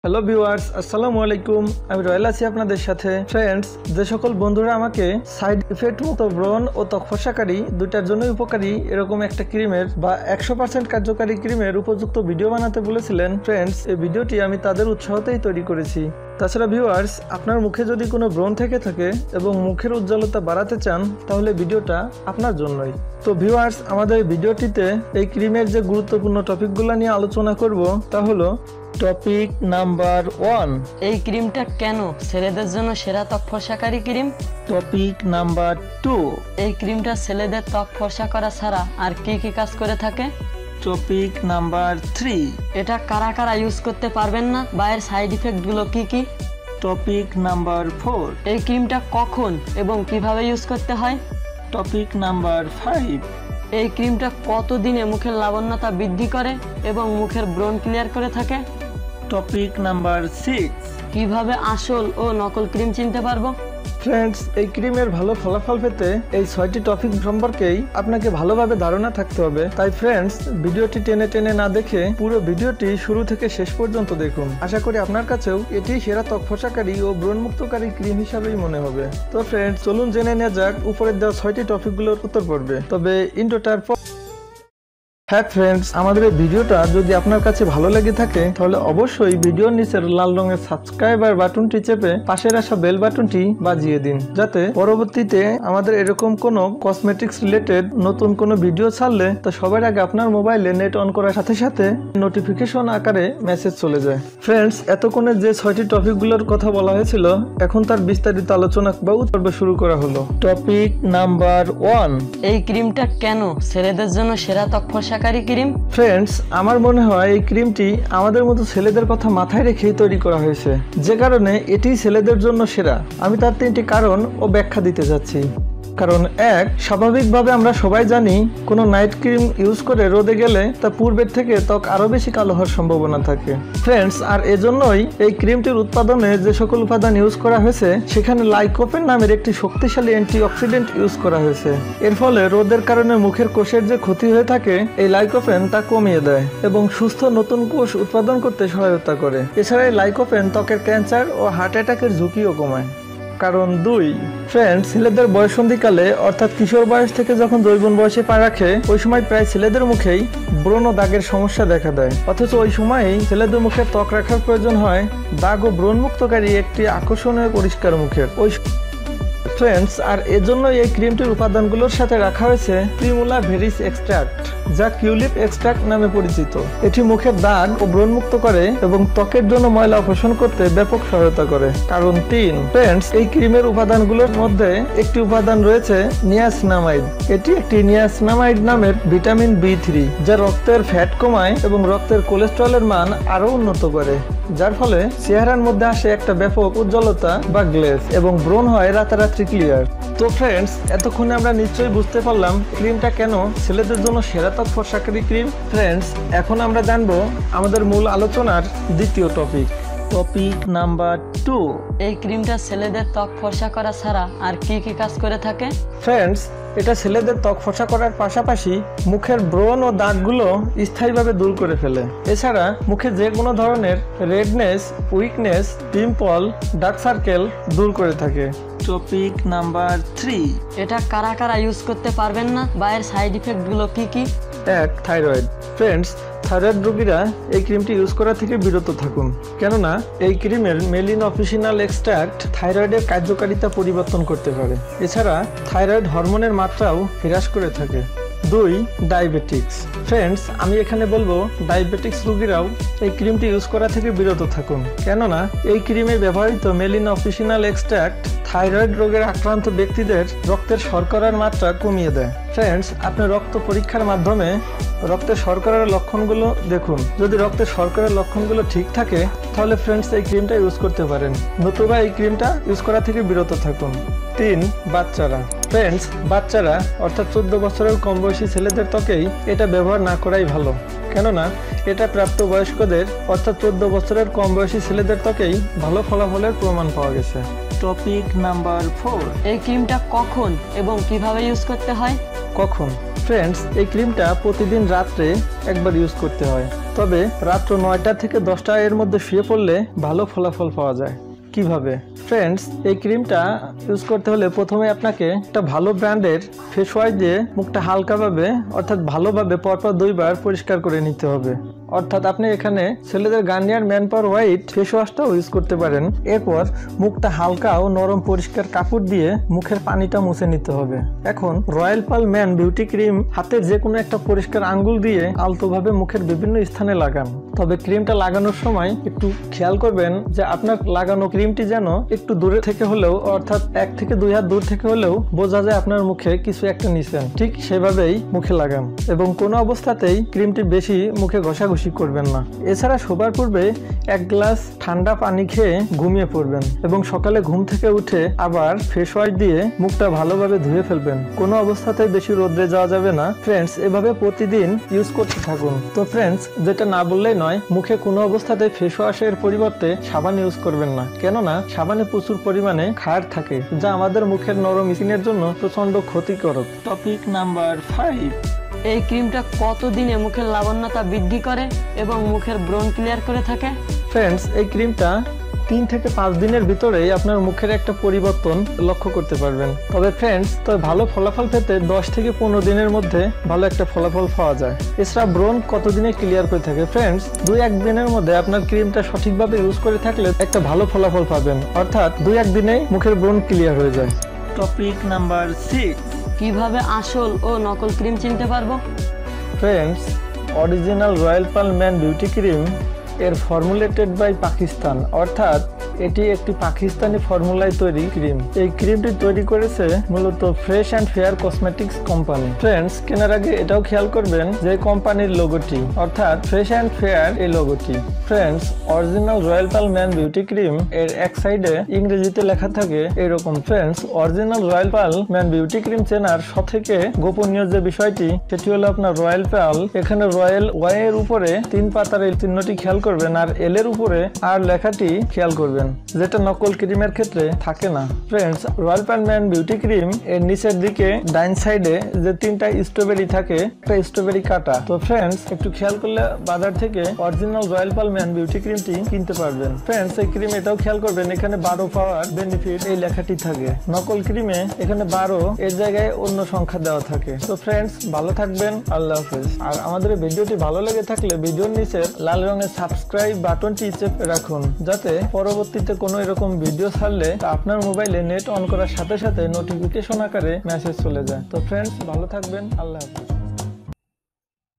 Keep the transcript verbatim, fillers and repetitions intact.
Hello viewers, আসসালামু আলাইকুম। আমি রয়েল আছি আপনাদের সাথে। ফ্রেন্ডস, যে সকল বন্ধুরা আমাকে সাইড ইফেক্ট মতো ব্রণ ও ত্বক ফর্সাকারী দুইটার জন্য উপকারী এরকম একটা ক্রিমের বা একশো পার্সেন্ট কার্যকারী ক্রিমের উপযুক্ত ভিডিও বানাতে বলেছিলেন, ফ্রেন্ডস এই ভিডিওটি আমি তাদের উৎসাহতেই তৈরি করেছি। তাছাড়া ভিউয়ার্স, আপনার মুখে যদি কোনো ব্রণ থেকে থাকে এবং মুখের উজ্জ্বলতা বাড়াতে চান তাহলে ভিডিওটা আপনার জন্যই। তো ভিউয়ার্স, আমাদের এই ভিডিওটিতে এই ক্রিমের যে গুরুত্বপূর্ণ টপিকগুলো নিয়ে আলোচনা করব তা হলো টপিক নাম্বার ওয়ান, এই ক্রিমটা কেন ছেলেদের জন্য সেরা ত্বক ফর্সাকারী ক্রিম। টপিক নাম্বার টু, এই ক্রিমটা ছেলেদের ত্বক ফর্সা করা ছাড়া আর কি কি কাজ করে থাকে। টপিক নাম্বার থ্রি, এটা কারা কারা ইউজ করতে পারবেন না বা এর সাইড ইফেক্ট গুলো কি কি। টপিক নাম্বার ফোর, এই ক্রিমটা কখন এবং কিভাবে ইউজ করতে হয়। টপিক নাম্বার ফাইভ, এই ক্রিমটা কতদিনে মুখের লাবণ্যতা বৃদ্ধি করে এবং মুখের ব্রণ ক্লিয়ার করে থাকে। টপিক নাম্বার সিক্স, কিভাবে আসল ও নকল ক্রিম চিনতে পারবো। ফ্রেন্ডস, এই ক্রিমের ভালো ফলাফল পেতে এই ছয়টি টপিক সম্পর্কেই আপনাকে ভালোভাবে ধারণা থাকতে হবে। তাই ফ্রেন্ডস, ভিডিওটি টেনে টেনে না দেখে পুরো ভিডিওটি শুরু থেকে শেষ পর্যন্ত দেখুন। আশা করি আপনার কাছেও এটি সেরা ত্বক ফর্সাকারী ও ব্রণমুক্তকারী ক্রিম হিসাবেই মনে হবে। তো ফ্রেন্ডস, চলুন জেনে নেওয়া যাক উপরের দেওয়া ছয়টি টপিকগুলোর উত্তর পড়বে। তবে ইন্ট্রোটার পর হ্যাঁ ফ্রেন্ডস, আমাদের এই ভিডিওটা যদি আপনার কাছে ভালো লেগে থাকে তাহলে অবশ্যই ভিডিওর নিচের লাল রঙের সাবস্ক্রাইবার বাটনটি চেপে পাশের আসা বেল বাটনটি বাজিয়ে দিন, যাতে পরবর্তীতে আমাদের এরকম কোনো কসমেটিক্স রিলেটেড নতুন কোনো ভিডিও ছাড়লে তা সবার আগে আপনার মোবাইলে নেট অন করার সাথে সাথে নোটিফিকেশন আকারে মেসেজ চলে যায়। ফ্রেন্ডস, এতক্ষণে যে ছয়টি টপিকগুলোর কথা বলা হয়েছিল এখন তার বিস্তারিত আলোচনা বা উত্তর শুরু করা হলো। টপিক নাম্বার ওয়ান, এই ক্রিমটা কেন ছেলেদের জন্য সেরা ত্বক ফর্সা ক্রিম। ফ্রেন্ডস, আমার মনে হয় এই ক্রিমটি আমাদের মতো ছেলেদের কথা মাথায় রেখেই তৈরি করা হয়েছে, যে কারণে এটি ছেলেদের জন্য সেরা। আমি তার তিনটি কারণ ও ব্যাখ্যা দিতে যাচ্ছি। কারণ এক, স্বাভাবিকভাবে আমরা সবাই জানি কোনো নাইট ক্রিম ইউজ করে রোদে গেলে তা পূর্বের থেকে ত্বক আরো বেশি কালো হওয়ার সম্ভাবনা থাকে। ফ্রেন্ডস, আর এজন্যই এই ক্রিমটির উৎপাদনে যে সকল উপাদান ইউজ করা হয়েছে সেখানে লাইকোপেন নামের একটি শক্তিশালী অ্যান্টিঅক্সিডেন্ট ইউজ করা হয়েছে। এর ফলে রোদের কারণে মুখের কোষের যে ক্ষতি হয়ে থাকে এই লাইকোপেন তা কমিয়ে দেয় এবং সুস্থ নতুন কোষ উৎপাদন করতে সহায়তা করে। এছাড়া এই লাইকোপেন ত্বকের ক্যান্সার ও হার্ট অ্যাটাকের ঝুঁকিও কমায়। কারণ দুই, ফ্রেন্ডস, ছেলেদের বয়সন্ধিকালে অর্থাৎ কিশোর বয়স থেকে যখন যৌবন বয়সে পা রাখে ওই সময় প্রায় ছেলেদের মুখেই ব্রণ ও দাগের সমস্যা দেখা দেয়, অথচ ওই সময়েই ছেলেদের মুখে ত্বক রাখার প্রয়োজন হয় দাগ ও ব্রণ মুক্তকারী একটি আকর্ষণীয় পরিষ্কার মুখের। ওই ফ্রেন্ডস, আর এজন্য এই ক্রিমটির উপাদানগুলোর সাথে রাখা হয়েছে প্রিমুলা ভেরিস এক্সট্রাক্ট, যা কিউলিপ এক্সট্রাক্ট নামে পরিচিত। এটি মুখের দাগ ও ব্রণমুক্ত করে এবং ত্বকের জন্য ময়লা অপসারণ করতে ব্যাপক সহায়তা করে। কারণ তিন, ফ্রেন্ডস, এই ক্রিমের উপাদানগুলোর মধ্যে একটি উপাদান রয়েছে নিয়াসিনামাইড। এটি একটি নিয়াসিনামাইড নামের ভিটামিন বি থ্রি, যা রক্তের ফ্যাট কমায় এবং রক্তের কোলেস্টেরলের মান আরো উন্নত করে, যার ফলে চেহারার মধ্যে আসে একটা ব্যাপক উজ্জ্বলতা বা গ্লেজ এবং ব্রণ হয় রাতারাতি ক্লিয়ার। তো ফ্রেন্ডস, এতক্ষণে আমরা নিশ্চয়ই বুঝতে পারলাম ক্রিমটা কেন ছেলেদের জন্য সেরা ত্বক ফর্সাকারী ক্রিম। ফ্রেন্ডস, এখন আমরা জানবো আমাদের মূল আলোচনার দ্বিতীয় টপিক। টপিক নাম্বার টু, এই ক্রিমটা ছেলেদের ত্বক ফর্সা করা ছাড়া আর কি কি কাজ করে থাকে। ফ্রেন্ডস, এটা ছেলেদের ত্বক ফর্সা করার পাশাপাশি মুখের ব্রণ ও দাগগুলো স্থায়ীভাবে দূর করে ফেলে। এছাড়া মুখে যে কোনো ধরনের redness, weakness, pimple, dark circle দূর করে থাকে। টপিক নাম্বার থ্রি, এটা কারা কারা ইউজ করতে পারবেন না বা এর সাইড ইফেক্ট গুলো কি কি। এক, থাইরয়েড। ফ্রেন্ডস, থাইরয়েড রোগীরা এই ক্রিমটি ইউজ করা থেকে বিরত থাকুন, কেননা এই ক্রিমের মেলিন অফিসিনাল এক্সট্রাক্ট থাইরয়েডের কার্যকারিতা পরিবর্তন করতে পারে। এছাড়া থাইরয়েড হরমোনের মাত্রাও হ্রাস করে থাকে। দুই, ডায়াবেটিক্স। ফ্রেন্ডস, আমি এখানে বলবো ডায়াবেটিক্স রোগীরাও এই ক্রিমটি ইউজ করা থেকে বিরত থাকুন, কেননা এই ক্রিমে ব্যবহৃত মেলিন অফিসিনাল এক্সট্রাক্ট থাইরয়েড রোগের আক্রান্ত ব্যক্তিদের রক্তের শর্করার মাত্রা কমিয়ে দেয়। ফ্রেন্ডস, আপনি রক্ত পরীক্ষার মাধ্যমে রক্তের শর্করার লক্ষণগুলো দেখুন। যদি রক্তের শর্করার লক্ষণগুলো ঠিক থাকে তাহলে ফ্রেন্ডস এই ক্রিমটা ইউজ করতে পারেন, নতুবা এই ক্রিমটা ইউজ করা থেকে বিরত থাকুন। তিন, বাচ্চারা। ফ্রেন্ডস, বাচ্চারা অর্থাৎ চোদ্দ বছরের কম বয়সী ছেলেদের ত্বকেই এটা ব্যবহার না করাই ভালো, কেননা এটা প্রাপ্তবয়স্কদের অর্থাৎ চোদ্দ বছরের কম বয়সী ছেলেদের ত্বকেই ভালো ফলাফলের প্রমাণ পাওয়া গেছে। টপিক নাম্বার ফোর, এই ক্রিমটা কখন এবং কিভাবে ইউজ করতে হয়। কখন ফ্রেন্ডস, এই ক্রিমটা প্রতিদিন রাত্রে একবার ইউজ করতে হয়, তবে রাত্র নয়টা থেকে দশটা এর মধ্যে শুয়ে পড়লে ভালো ফলাফল পাওয়া যায়। কিভাবে? ফ্রেন্ডস, এই ক্রিমটা ইউজ করতে হলে প্রথমে আপনাকে একটা ভালো ব্র্যান্ডের ফেস ওয়াশ দিয়ে মুখটা হালকাভাবে অর্থাৎ ভালোভাবে পরপর দুইবার পরিষ্কার করে নিতে হবে। অর্থাৎ আপনি এখানে ছেলেদের Garnier man power white face ওয়াশটাও ইউজ করতে পারেন। এরপর মুখটা হালকা ও নরম পরিষ্কার কাপড় দিয়ে মুখের পানিটা মুছে নিতে হবে। এখন royal pal man beauty cream হাতের যে কোনো একটা পরিষ্কার আঙ্গুল দিয়ে আলতোভাবে মুখের বিভিন্ন স্থানে লাগান। তবে ক্রিমটা লাগানোর সময় একটু খেয়াল করবেন যে আপনার লাগানো ক্রিমটি যেন একটু দূরে থেকে হলেও অর্থাৎ এক থেকে দুই হাত দূর থেকে হলেও বোঝা যায় আপনার মুখে কিছু একটা নিছেন। ঠিক সেভাবেই মুখে লাগান এবং কোনো অবস্থাতেই ক্রিমটি বেশি মুখে ঘষাঘষি করবেন না। এছাড়া শোবার পূর্বে এক গ্লাস ঠান্ডা পানি খেয়ে ঘুমিয়ে পড়বেন এবং সকালে ঘুম থেকে উঠে আবার ফেস ওয়াশ দিয়ে মুখটা ভালোভাবে ধুয়ে ফেলবেন। কোনো অবস্থাতেই বেশি রোদ্রে যাওয়া যাবে না। ফ্রেন্ডস, এভাবে প্রতিদিন ইউজ করতে থাকুন। তো ফ্রেন্ডস, যেটা না বললেই নয়, মুখে কোনো অবস্থাতে ফেস ওয়াশের পরিবর্তে সাবান ইউজ করবেন না, কেননা সাবানে প্রচুর পরিমাণে ক্ষার থাকে যা আমাদের মুখের নরম স্কিনের জন্য প্রচন্ড ক্ষতিকারক। Topic number five. এই ক্রিমটা কতদিনে মুখের লাবণ্যতা বৃদ্ধি করে এবং মুখের ব্রণ ক্লিয়ার করে থাকে? ফ্রেন্ডস, এই ক্রিমটা তিন থেকে পাঁচ দিনের ভিতরেই আপনার মুখের একটা পরিবর্তন লক্ষ্য করতে পারবেন। তবে ফ্রেন্ডস, তবে ভালো ফলাফল পেতে দশ থেকে পনেরো দিনের মধ্যে ভালো একটা ফলাফল পাওয়া যায়। এছাড়া ব্রণ কতদিনে ক্লিয়ার করে থাকে? ফ্রেন্ডস, দুই এক দিনের মধ্যে আপনার ক্রিমটা সঠিকভাবে ইউজ করে থাকলে একটা ভালো ফলাফল পাবেন, অর্থাৎ দুই এক দিনেই মুখের ব্রণ ক্লিয়ার হয়ে যায়। Topic number six. কিভাবে আসল ও নকল ক্রিম চিনতে পারবো? Friends, original royal pal man beauty cream এর ফর্মুলেটেড বাই পাকিস্তান, অর্থাৎ এটি একটি পাকিস্তানি ফর্মুলায় তৈরি ক্রিম। এই ক্রিমটি তৈরি করেছে মূলত fresh and fair cosmetics company. Friends, কেনার আগে এটাও খেয়াল করবেন যে কোম্পানির লোগোটি অর্থাৎ ফ্রেশ অ্যান্ড ফেয়ার এই লোগোটি। Friends, original royal pal man beauty cream এর এক সাইডে ইংরেজিতে লেখা থাকে এরকম। Friends, original royal pal man beauty cream চেনার সবথেকে গোপনীয় যে বিষয়টি সেটি হলো আপনার রয়্যাল পাল। এখানে রয়্যাল ওয়াই এর উপরে তিন পাতার এই চিহ্নটি খেয়াল করবেন আর এল এর উপরে আর লেখাটি খেয়াল করবেন, যেটা নকল ক্রিমের ক্ষেত্রে থাকে না। Friends, royal pal man beauty cream এর নিচের দিকে ডাইন সাইডে যে তিনটা স্ট্রবেরি থাকে, একটা স্ট্রবেরি কাটা। তো ফ্রেন্ডস, একটু খেয়াল করলে বাজার থেকে original royal pal man beauty ক্রিমটি কিনতে পারবেন। ফ্রেন্ডস, এই ক্রিম এটাও খেয়াল করবেন এখানে বারো পাওয়ার বেনিফিট এই লেখাটি থাকে। নকল ক্রিমে এখানে বারো এর জায়গায় অন্য সংখ্যা দেওয়া থাকে। তো ফ্রেন্ডস, ভালো থাকবেন, আল্লাহ হাফেজ। আর আমাদের ভিডিওটি ভালো লেগে থাকলে ভিডিওর নিচে লাল রঙের সাবস্ক্রাইব বাটনটি চেপে রাখুন, যাতে পরবর্তীতে কোনো এরকম ভিডিও ছাড়লে তা আপনার মোবাইলে নেট অন করার সাথে সাথে নোটিফিকেশন আকারে মেসেজ চলে যায়। তো ফ্রেন্ডস, ভালো থাকবেন, আল্লাহ হাফেজ।